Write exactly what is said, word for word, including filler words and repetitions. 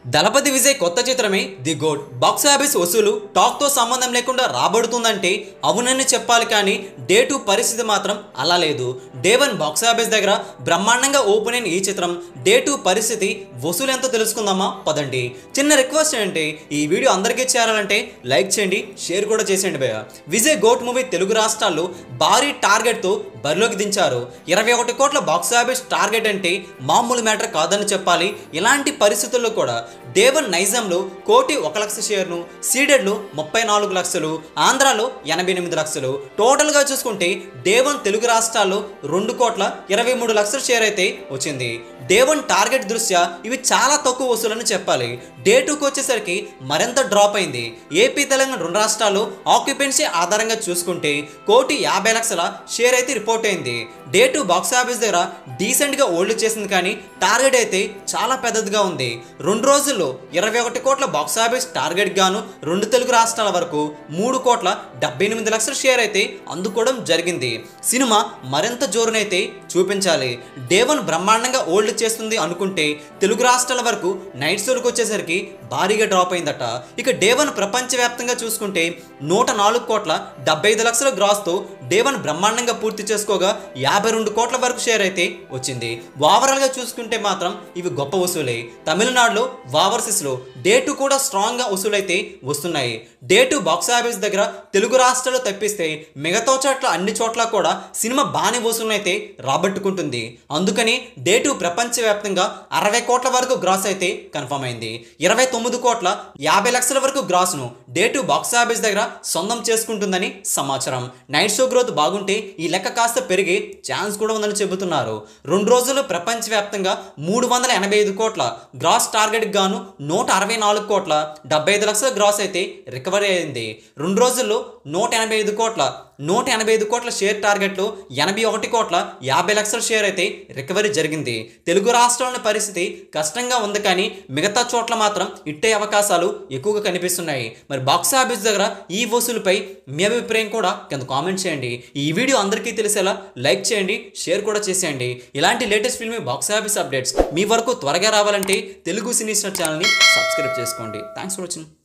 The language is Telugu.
దళపతి విజయ్ కొత్త చిత్రమే ది గోడ్ బాక్స్ ఆఫీస్ వసూలు టాక్ తో సంబంధం లేకుండా రాబడుతుందంటే అవునని చెప్పాలి, కానీ డే టూ పరిస్థితి మాత్రం అలా లేదు. డే వన్ బాక్స్ ఆఫీస్ దగ్గర బ్రహ్మాండంగా ఓపెన్ అయిన ఈ చిత్రం డే టూ పరిస్థితి వసూలు ఎంతో తెలుసుకుందామా పదండి. చిన్న రిక్వెస్ట్ ఏంటంటే ఈ వీడియో అందరికీ చేరాలంటే లైక్ చేయండి, షేర్ కూడా చేసేయండి భయ్య. విజయ్ గోట్ మూవీ తెలుగు రాష్ట్రాల్లో భారీ టార్గెట్ తో బరిలోకి దించారు. ఇరవై ఒకటి కోట్ల బాక్స్ ఆఫీస్ టార్గెట్ అంటే మామూలు మ్యాటర్ కాదని చెప్పాలి. ఇలాంటి పరిస్థితుల్లో కూడా డే వన్ నైజాంలో కోటి ఒక లక్ష షేర్ను, సీడెడ్లో ముప్పై నాలుగు లక్షలు, ఆంధ్రాలో ఎనభై ఎనిమిది లక్షలు, టోటల్గా చూసుకుంటే డే వన్ తెలుగు రాష్ట్రాల్లో రెండు కోట్ల ఇరవై మూడు లక్షల షేర్ అయితే వచ్చింది. డే వన్ టార్గెట్ దృష్ట్యా ఇవి చాలా తక్కువ వసూలని చెప్పాలి. డే టూకి వచ్చేసరికి మరింత డ్రాప్ అయింది. ఏపీ తెలంగాణ రెండు రాష్ట్రాల్లో ఆక్యుపెన్సీ ఆధారంగా చూసుకుంటే కోటి యాభై లక్షల షేర్ అయితే రిపోర్ట్ అయింది. డే టూ బాక్స్ ఆఫీస్ దగ్గర డీసెంట్గా ఓల్డ్ చేసింది, కానీ టార్గెట్ అయితే చాలా పెద్దదిగా ఉంది. రెండు రోజుల్లో ఇరవై ఒకటి కోట్ల బాక్స్ ఆఫీస్ టార్గెట్ గాను రెండు తెలుగు రాష్ట్రాల వరకు మూడు కోట్ల డెబ్బై ఎనిమిది లక్షల షేర్ అయితే అందుకోవడం జరిగింది. సినిమా మరింత జోరునైతే చూపించాలి. డే వన్ బ్రహ్మాండంగా ఓల్డ్ చేస్తుంది అనుకుంటే తెలుగు రాష్ట్రాల వరకు నైట్ షోలకు వచ్చేసరికి భారీగా డ్రాప్ అయిందట. ఇక డే వన్ ప్రపంచవ్యాప్తంగా చూసుకుంటే నూట నాలుగు కోట్ల డెబ్బై ఐదు లక్షల గ్రాస్తో డే వన్ బ్రహ్మాండంగా పూర్తి చేసుకోగా యాభై రెండు కోట్ల వరకు షేర్ అయితే వచ్చింది. ఓవరాల్గా చూసుకుంటే మాత్రం ఇవి గొప్ప వసూలే. తమిళనాడులో ఓవర్సీస్లో డే టూ కూడా స్ట్రాంగ్గా వసూలైతే వస్తున్నాయి. డే టూ బాక్స్ ఆఫీస్ దగ్గర తెలుగు రాష్ట్రాలు తప్పిస్తే మిగతా చోట్ల అన్ని చోట్ల కూడా సినిమా బాగానే వసూలు అయితే రాబట్టుకుంటుంది. అందుకని డే టూ ప్రపంచవ్యాప్తంగా అరవై కోట్ల వరకు గ్రాస్ అయితే కన్ఫర్మ్ అయింది. ఇరవై తొమ్మిది కోట్ల యాభై లక్షల వరకు గ్రాస్ను డే టూ బాక్స్ ఆఫీస్ దగ్గర సొంతం చేసుకుంటుందని సమాచారం. నైట్ షో గ్రోత్ బాగుంటే ఈ లెక్క కాస్త పెరిగే ఛాన్స్ కూడా ఉందని చెబుతున్నారు. రెండు రోజులు ప్రపంచవ్యాప్తంగా మూడు వందల ఎనభై ఐదు కోట్ల గ్రాస్ టార్గెట్ గాను నూట అరవై నాలుగు కోట్ల డెబ్బై ఐదు లక్షల గ్రాస్ అయితే రికవరీ అయింది. రెండు రోజుల్లో నూట ఎనభై ఐదు కోట్ల నూట ఎనభై ఐదు కోట్ల షేర్ టార్గెట్లో ఎనభై ఒకటి కోట్ల యాభై లక్షల షేర్ అయితే రికవరీ జరిగింది. తెలుగు రాష్ట్రాల పరిస్థితి కష్టంగా ఉంది, కానీ మిగతా చోట్ల మాత్రం ఇట్టే అవకాశాలు ఎక్కువగా కనిపిస్తున్నాయి. మరి బాక్స్ ఆఫీస్ దగ్గర ఈ వసూలుపై మీ అభిప్రాయం కూడా కింద కామెంట్ చేయండి. ఈ వీడియో అందరికీ తెలిసేలా లైక్ చేయండి, షేర్ కూడా చేసేయండి. ఇలాంటి latest film box office updates మీ వరకు త్వరగా రావాలంటే తెలుగు సినీ స్టార్ ఛానల్ని సబ్స్క్రైబ్ చేసుకోండి. Thanks for watching.